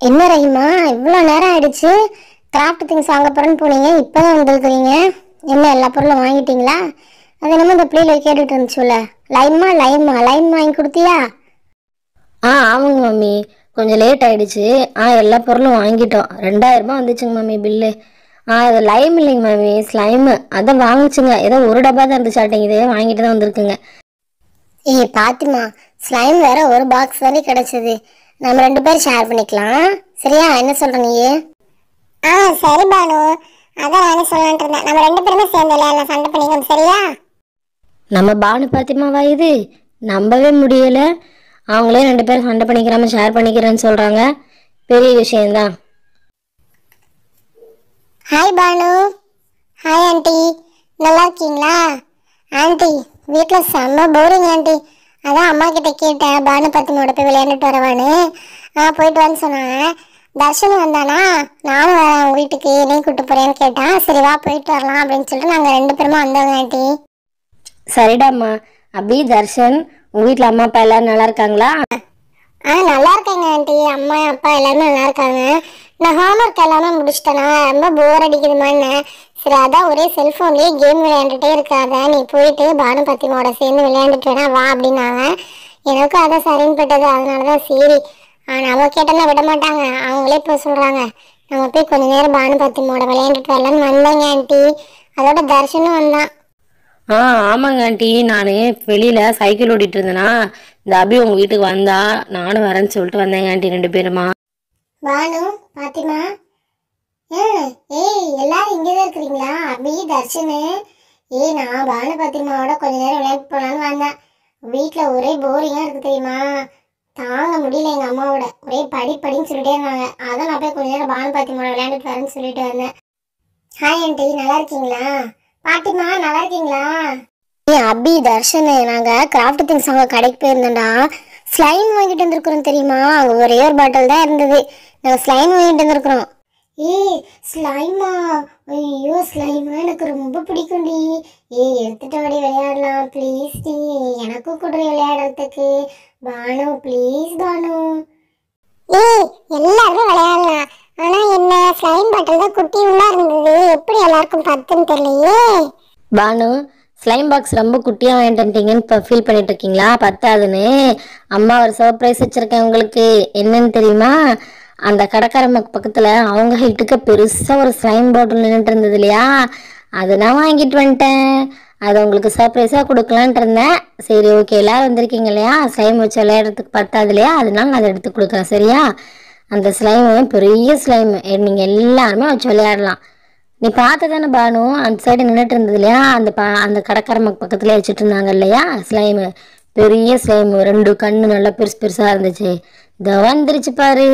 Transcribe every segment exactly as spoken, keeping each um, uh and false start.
என்ன ரஹிமா, இவ்வளோ நேரம் ஆயிடுச்சு. கிராஃப்ட் திங்ஸ் வாங்க போறேன்னு போனீங்க, இப்போதான் வந்துருக்குறீங்க. என்ன எல்லா பொருளும் வாங்கிட்டீங்களா? அது என்னமோ இந்த பிள்ளைல கேட்டுட்டு இருந்துச்சுல, லைமா லைமா லைம் வாங்கி கொடுத்தியா? ஆ ஆமாங்க மம்மி, கொஞ்சம் லேட் ஆயிடுச்சு. ஆ எல்லா பொருளும் வாங்கிட்டோம். ரெண்டாயிரம் ரூபாய் வந்துச்சுங்க மம்மி பில்லு. ஆ அது லைம் இல்லைங்க மம்மி, ஸ்லைமு. அதை வாங்கிச்சுங்க. ஏதோ ஒரு டப்பா தான் இருந்துச்சாட்டிங்க, இதே வாங்கிட்டு தான் வந்திருக்குங்க. ஏய் பாத்திமா, ஸ்லைம் வேற ஒரு பாக்ஸ் தானே கிடைச்சது. நம்ம ரெண்டு பேரும் ஷேர் பண்ணிக்கலாம், சரியா? என்ன சொல்ற நீ? ஆ சரி பானு, அதான் நானே சொல்லலான்ட்டு இருந்தேன். நம்ம ரெண்டு பேருமே சேர்ந்து விளையாடலாம், சண்டை பண்ணிக்கணும், சரியா? நம்ம பானு பாத்திமாவா இது? நம்பவே முடியல. அவங்களே ரெண்டு பேரும் சண்டை பண்ணிக்கிறாம ஷேர் பண்ணிக்கிறேன்னு சொல்றாங்க. பெரிய விஷயம்தான். ஹாய் பானு. ஹாய் ஆண்டி, நல்லா இருக்கீங்களா? ஆண்டி, வீட்டில் செம்ம போரிங் ஆண்டி. அதான் அம்மா கிட்ட கேட்டேன், பானு பத்தினோட போய் விளையாண்டுட்டு வரவான்னு. ஆ போயிட்டு வந்து சொன்னாங்க. தர்ஷன் வந்தானா, நானும் வரேன் அவங்க வீட்டுக்கு, நீ கூப்பிட்டு போறேன்னு கேட்டான். சரி வா போயிட்டு வரலாம் அப்படின்னு சொல்லிட்டு நாங்கள் ரெண்டு பேருமா வந்தோங்க ஆண்டி. சரிடாம்மா. அபி, தர்ஷன், உங்க வீட்டில் அம்மா அப்பா எல்லாரும் நல்லா இருக்காங்களா? ஆ நல்லா இருக்காங்க ஆண்டி. அம்மா அப்பா எல்லாருமே நல்லா இருக்காங்க. நான் ஹோம்ஒர்க் எல்லாமே முடிச்சிட்டேனா, ரொம்ப போர் அடிக்குதுமான்னு. சரி அதான் ஒரே செல்ஃபோன்லேயே கேம் விளையாண்டுட்டே இருக்காத, நீ போயிட்டு பானு பத்திமாவோட சேர்ந்து விளையாண்டுட்டேனா வா அப்படின்னாங்க. எனக்கும் அதான் சரின்னு பட்டது. அதனால தான் சரி நம்ம கேட்டோன்னா விட மாட்டாங்க, அவங்களே இப்போ சொல்கிறாங்க. நம்ம போய் கொஞ்ச நேரம் பானு பத்திமாவோட விளையாண்டுட்டு வரலான்னு வந்தேங்க ஆண்டி. அதோட தர்ஷனும் வந்தான். ஆ ஆமாங்க ஆண்டி, நான் வெளியில் சைக்கிள் ஓட்டிகிட்டு இருந்தேனா, இந்த அபி உங்கள் வீட்டுக்கு வந்தா, நானும் வரேன்னு சொல்லிட்டு வந்தேங்க ஆண்டி, ரெண்டு பேருமா. பானு பாத்திமா, ஏய் எல்லாரும் இங்கேதான் இருக்கிறீங்களா? அபி, தர்ஷனு. ஏய் நான் பானு பாத்திமாவோட கொஞ்ச நேரம் விளையாட்டு போனான்னு வந்தேன். வீட்டில் ஒரே போரிங்காக இருக்குது தெரியுமா, தாங்க முடியல. எங்கள் அம்மாவோட ஒரே படி படின்னு சொல்லிட்டே இருந்தாங்க. அதான் நான் போய் கொஞ்ச நேரம் பானு பாத்திமாவோட விளையாண்டுட்டு வரேன்னு சொல்லிட்டு வந்தேன். ஹாய் ஆண்டி, நல்லா இருக்கீங்களா? பாட்டிமா நல்லா இருக்கீங்களா? ஏ அபி, தர்ஷனு, நாங்கள் கிராஃப்ட் திங்ஸ் வாங்க கடைக்கு போயிருந்தோம்டா. ஸ்லைம் வாங்கிட்டு வந்துருக்குறோம் தெரியுமா? அங்கே ஒரே ஒரு பாட்டில் தான் இருந்தது. நாங்கள் ஸ்லைம் வாங்கிட்டு வந்துருக்குறோம். ஏய் ஸ்லைமா, ஐயோ ஸ்லைமா எனக்கு ரொம்ப பிடிக்கும்டி. ஏய் எடுத்துட்டு ஓடி விளையாடலாம் ப்ளீஸ் டி, எனக்கும் கூட விளையாடுறதுக்கு. பானு ப்ளீஸ் பானு. ஏய் எல்லாருமே விளையாடலாம், ஆனா என்ன ஸ்லைம் பாட்டில் தான் குட்டி உள்ள இருந்தது, எப்படி எல்லாருக்கும் பத்துன்னு தெரியலையே. பானு, ஸ்லைம் பாக்ஸ் ரொம்ப குட்டியாக வாங்கிட்டு வந்துட்டீங்கன்னு இப்போ ஃபீல் பண்ணிட்டு இருக்கீங்களா? பத்தாதுன்னு அம்மா ஒரு சர்ப்ரைஸ் வச்சுருக்கேன் உங்களுக்கு. என்னன்னு தெரியுமா? அந்த கடைக்காரம்மா பக்கத்தில் அவங்க ஹைட்டுக்கு பெருசாக ஒரு ஸ்லைம் பாட்டில் நின்றுட்டு இருந்தது இல்லையா, அதை நான் வாங்கிட்டு வந்துட்டேன். அதை உங்களுக்கு சர்ப்ரைஸாக கொடுக்கலான்ட்டு இருந்தேன். சரி ஓகே, எல்லோரும் வந்திருக்கீங்க இல்லையா, ஸ்லைம் வச்சு விளையாடுறதுக்கு பத்தாது இல்லையா, அதனால நான் அதை எடுத்து கொடுக்குறேன், சரியா? அந்த ஸ்லைமு பெரிய ஸ்லைமு, நீங்கள் எல்லாருமே வச்சு விளையாடலாம். நீ பார்த்து தானே பானு, அந்த சைடு நின்றுட்டு இருந்தது இல்லையா, அந்த பா அந்த கடைக்காரம்மா பக்கத்துலேயே வச்சுட்டு இருந்தாங்க இல்லையா ஸ்லைமு, பெரிய ஸ்லைமு, ரெண்டு கண்ணு நல்லா பெருசு பெருசாக இருந்துச்சு. இதை வந்துருச்சு பாரு.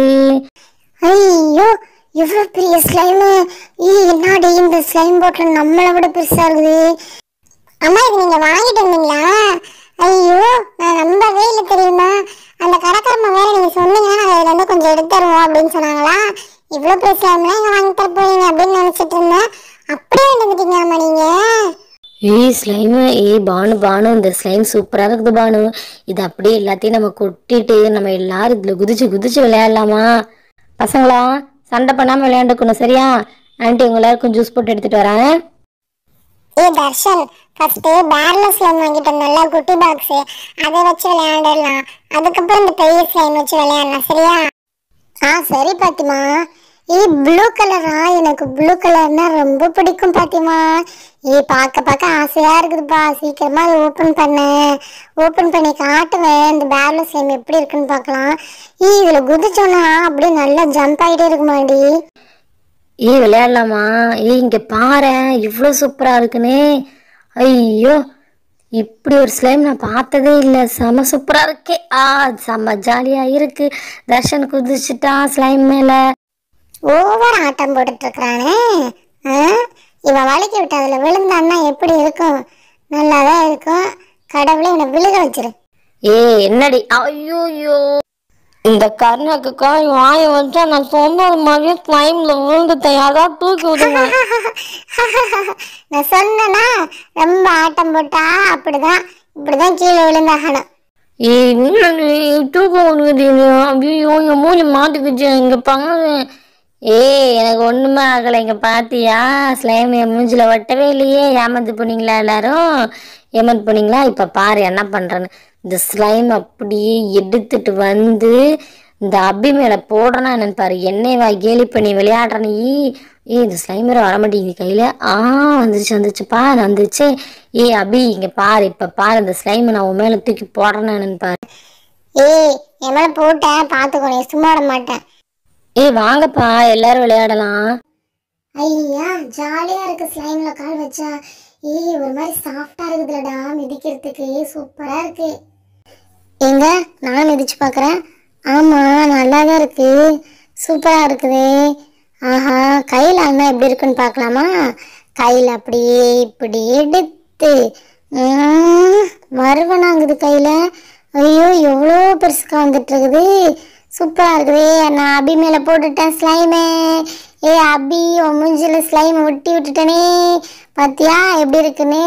ஐயோ எவ்வளோ பெரிய ஸ்லைமு! ஈ என்னடி இந்த ஸ்லைம் பாட்டில் நம்மளை விட பெருசா இருக்குது. அம்மா இது நீங்க வாங்கிட்டு வந்தீங்களா? ஐயோ நான் நம்பவே இல்லை தெரியுமா. அந்த கடைக்காரம்மா வேற நீங்க சொன்னீங்கன்னா நான் இதுல இருந்து கொஞ்சம் எடுத்து தருவோம் அப்படின்னு சொன்னாங்களா. இவ்வளோ பெரிய ஸ்லைம்லாம் இங்கே வாங்கி தர போறீங்க அப்படின்னு நினைச்சிட்டு இருந்தேன். அப்படியே வந்துட்டீங்க அம்மா நீங்க. ஏய் ஸ்லைமு, ஏய் பானு பானு, இந்த ஸ்லைம் சூப்பராக இருக்குது பானு. இது அப்படியே எல்லாத்தையும் நம்ம கொட்டிட்டு நம்ம எல்லாரும் இதில் குதிச்சு குதிச்சு விளையாடலாமா? பசங்களா சண்டை பண்ணாமல் விளையாண்டுக்கணும், சரியா? ஆண்டி உங்க எல்லாருக்கும் ஜூஸ் போட்டு எடுத்துகிட்டு வரேன். ஏ தர்ஷன், ஃபர்ஸ்ட் பேர்ல ஸ்லைம் வாங்கிட்டு வந்தோம்ல குட்டி பாக்ஸ், அதை வச்சு விளையாடலாம். அதுக்கப்புறம் இந்த பெரிய ஸ்லைம் வச்சு விளையாடலாம், சரியா? ஆ சரி பாத்திமா. ஏ ப்ளூ கலரா, எனக்கு ப்ளூ கலர்னா ரொம்ப பிடிக்கும் பாத்திமா. ஏ பார்க்க பார்க்க ஆசையா இருக்குதுப்பா, சீக்கிரமா அதை ஓப்பன் பண்ண. ஓப்பன் பண்ணி காட்டுவேன் இந்த பேர்ல ஸ்லைம் எப்படி இருக்குன்னு பார்க்கலாம். ஏ இதுல குதிச்சோன்னா அப்படியே நல்லா ஜம்ப் ஆகிட்டே இருக்குமாடி. ஏ விளையாடலாமா? ஏ இங்கே பாரு இவ்வளோ சூப்பராக இருக்குன்னு. ஐயோ இப்படி ஒரு ஸ்லைம் நான் பார்த்ததே இல்லை, செம சூப்பராக இருக்கே. ஆ செம்ம ஜாலியாக இருக்கு. தர்ஷன் குதிச்சுட்டா ஸ்லைம் மேலே. ஓவர் ஆட்டம் போட்டுட்டு இருக்கிறானே. இவன் வலிக்கி விட்டு அதில் விழுந்தான்னா எப்படி இருக்கும்? நல்லாதான் இருக்கும். கடவுளே இவனை விழுக வச்சிரு. ஏ என்னடி? ஐயோ ஐயோ, இந்த கர்ணாக்கு வாய வச்சா நான் சொன்னது மாதிரியே ஸ்லைம்ல விழுந்துட்டேன். அதான் தூக்கி விடுங்க. நான் சொன்னேன்னா ரொம்ப ஆட்டம் போட்டா அப்படிதான், இப்படிதான் கீழே விழுந்தாகணும். ஏய் என்னடி தூக்கம் வருது ஐயோ என் மூஞ்சி மாத்திக்கிச்சு இங்க பாரு. ஏய் எனக்கு ஒண்ணுமே ஆகலை இங்க பாத்தியா ஸ்லைம் என் மூஞ்சில ஒட்டவே இல்லையே. ஏமாந்து போனீங்களா எல்லாரும்? ஏமாந்து போனீங்களா? இப்ப பாரு என்ன பண்றேன்னு. இந்த ஸ்லைம் அப்படியே எடுத்துட்டு வந்து இந்த அபி மேல போடுறனா என்னன்னு பாரு. என்னை வா கேலி பண்ணி விளையாடுற நீ. ஏய் இந்த ஸ்லைம் வேற வர மாட்டேங்குது கையில. ஆ வந்துருச்சு வந்துருச்சுப்பா வந்துருச்சு. ஏய் அபி இங்க பாரு இப்ப பாரு இந்த ஸ்லைம் நான் உன் மேல தூக்கி போடுறேன்னு என்னன்னு பாரு. ஏய் என் மேல போட்டேன் பாத்துக்கோ, நீ சும்மா விட மாட்டேன். ஏய் வாங்கப்பா எல்லாரும் விளையாடலாம். ஐயா ஜாலியா இருக்கு ஸ்லைம்ல கால் வச்சா. ஏய் ஒரு மாதிரி சாஃப்டா இருக்குதுலடா மிதிக்கிறதுக்கு, சூப்பரா இருக்கு. எங்க நான் மிதிச்சு பாக்குறேன். ஆமா நல்லா தான் இருக்கு, சூப்பரா இருக்குது. ஆஹா கையில அண்ணா எப்படி இருக்குன்னு பார்க்கலாமா? கையில அப்படியே இப்படி எடுத்து மறுவனாங்குது கையில. ஐயோ எவ்வளோ பெருசுக்கா வந்துட்டு இருக்குது, சூப்பரா இருக்குது. நான் அபி மேல போட்டுட்டேன் ஸ்லைமே. ஏ அபி உன் மூஞ்சில ஸ்லைம் ஒட்டி விட்டுட்டனே, பாத்தியா எப்படி இருக்குன்னு.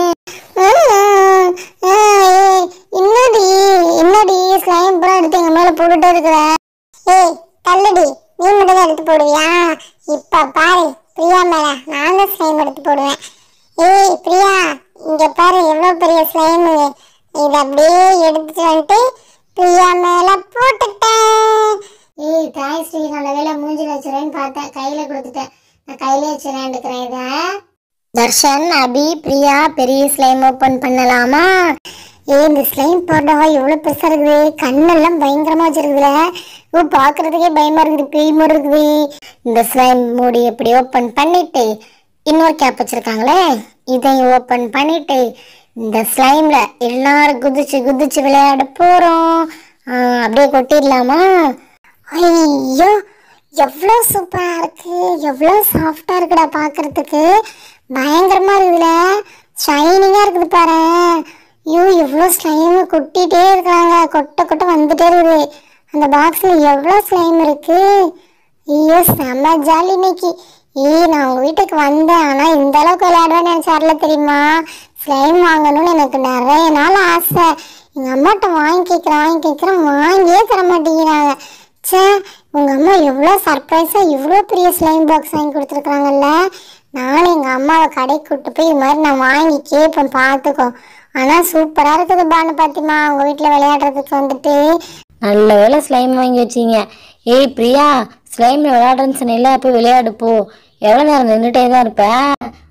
இன்னடி இன்னடி ஸ்லைம் பூரா எடுத்து எங்க மேல போட்டுட்டே இருக்கிற. ஏய் தள்ளுடி, நீ மட்டும் தான் எடுத்து போடுவியா? இப்ப பாரு பிரியா மேல நான் தான் ஸ்லைம் எடுத்து போடுவேன். ஏய் பிரியா இங்க பாரு எவ்வளவு பெரிய ஸ்லைம். இத அப்படியே எடுத்துட்டு வந்துட்டு பிரியா மேல போட்டுட்டேன். ஏய் தாய் ஸ்ரீ நல்ல வேலை மூஞ்சில வச்சுறேன்னு பார்த்தேன், கையில கொடுத்துட்டேன். நான் கையில வச்சுறேன் எடுக்கிறேன் இத. தர்ஷன் அபி பிரியா பெரிய ஸ்லைம் ஓபன் பண்ணலாமா? ஏ இந்த ஸ்லைம் போட்டா எவ்வளவு பெருசா இருக்குது, கண்ணெல்லாம் பயங்கரமா வச்சிருக்குதுல. ஓ பாக்குறதுக்கே பயமா இருக்குது, பேய் மாதிரி இருக்குது. இந்த ஸ்லைம் மூடி எப்படி ஓபன் பண்ணிட்டு இன்னொரு கேப் வச்சிருக்காங்களே இதையும் ஓபன் பண்ணிட்டு இந்த ஸ்லைம்ல எல்லாரும் குதிச்சு குதிச்சு விளையாட போறோம். அப்படியே கொட்டிடலாமா? ஐயோ எவ்வளோ சூப்பரா இருக்கு, எவ்வளோ சாஃப்டா இருக்குடா பாக்குறதுக்கு, பயங்கரமா இருக்குதுல, ஷைனிங்கா இருக்குது பாரு. ஐயோ எவ்வளோ ஸ்லைம் கொட்டிட்டே இருக்காங்க, கொட்ட கொட்ட வந்துட்டே இருக்குது. அந்த பாக்ஸ்ல எவ்வளோ ஸ்லைம் இருக்கு. ஐயோ செம்ம ஜாலி இன்னைக்கு. ஏய் நான் உங்க வீட்டுக்கு வந்தேன், ஆனா இந்த அளவுக்கு விளையாடுவேன்னு நினைச்சார்ல தெரியுமா? ஸ்லைம் வாங்கணும்னு எனக்கு நிறைய நாள் ஆசை. எங்க அம்மாட்ட வாங்கி கேட்கிறேன் வாங்கி கேட்கிறேன் வாங்கியே தர மாட்டேங்கிறாங்க. சே உங்க அம்மா எவ்வளோ சர்ப்ரைஸா இவ்வளோ பெரிய ஸ்லைம் பாக்ஸ் வாங்கி கொடுத்துருக்காங்கல்ல. நானும் எங்க அம்மாவை கடைக்கு கூப்பிட்டு போய் இது மாதிரி நான் வாங்கி கேட்பேன் பார்த்துக்கோ. ஆனா சூப்பரா இருக்குது பானு பாத்திமா உங்க வீட்டுல விளையாடுறதுக்கு வந்துட்டு. நல்ல வேலை ஸ்லைம் வாங்கி வச்சிங்க. ஏய் பிரியா ஸ்லைம்ல விளையாடுறேன்னு சொன்னீங்களா, போய் விளையாடு போ. எவ்வளோ நேரம் நின்றுட்டே தான் இருப்பேன்.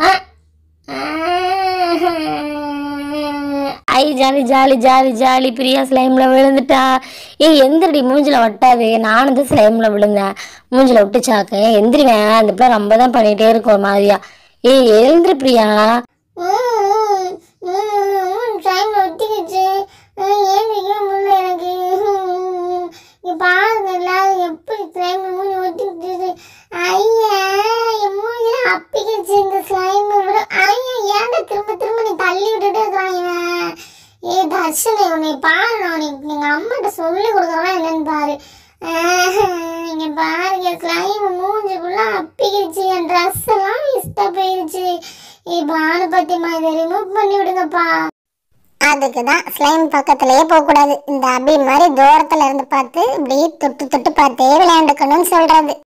ஐ jolly jolly jolly jolly Priya ஸ்லைம்ல விழுந்துட்டா. ஏய் எந்திரடி மூஞ்சில ஒட்டாது. நானும் தான் ஸ்லைம்ல விழுந்தேன், மூஞ்சில ஒட்டுச்சாக்க எந்திரிவேன். அந்த பிள்ளை ரொம்ப தான் பண்ணிட்டே இருக்கும் ஒரு மாதிரியா. ஏய் எழுந்திரி பிரியா. ஒட்டிக்கிச்சு எனக்கு பாருங்க எல்லாரும் எப்படி ஸ்லைம் மூஞ்சி ஒட்டிக்கிட்டு. ஐயா என் மூஞ்சில அப்பிக்கிச்சு இந்த ஸ்லைம். ஐயா ஏன்டா திரும்ப திரும்ப நீ தள்ளி விட்டுட்டே இருக்கிறாங்க. ஏ தர்ஷனே உன்னை பாரு, நான் உனக்கு எங்க அம்மாட்ட சொல்லி கொடுக்குறேன் என்னன்னு பாரு. இங்க பாருங்க ஸ்லைம் மூஞ்சிக்குள்ள அப்பிக்கிச்சு, என் ட்ரெஸ் எல்லாம் இஷ்டா போயிருச்சு. ஏ பானு பத்திமா இதை ரிமூவ் பண்ணி விடுங்கப்பா. அதுக்குதான் ஸ்லைம் பக்கத்திலேயே போக கூடாது, இந்த அபி மாதிரி தூரத்துல இருந்து பார்த்து இப்படி தொட்டு தொட்டு பார்த்தே விளையாண்டுக்கணும்னு சொல்றது.